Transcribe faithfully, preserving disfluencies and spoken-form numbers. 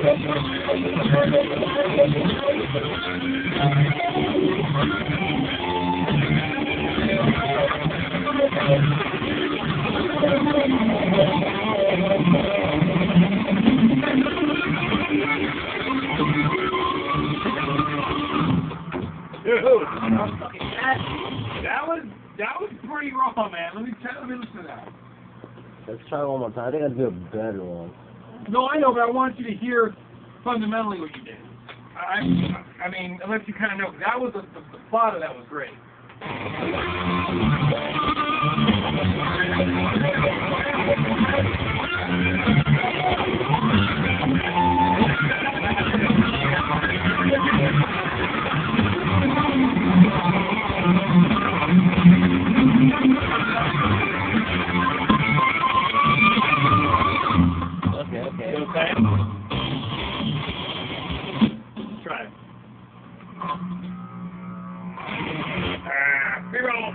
that, that was that was pretty raw, man. Let me tell, let me listen to that. Let's try one more time. I think I'd do a better one. No, I know, but I want you to hear fundamentally what you did. I, I mean, unless you kind of know, that was the, the, the plot of that was great. Okay, okay. You okay? Try it. Ah, B-roll.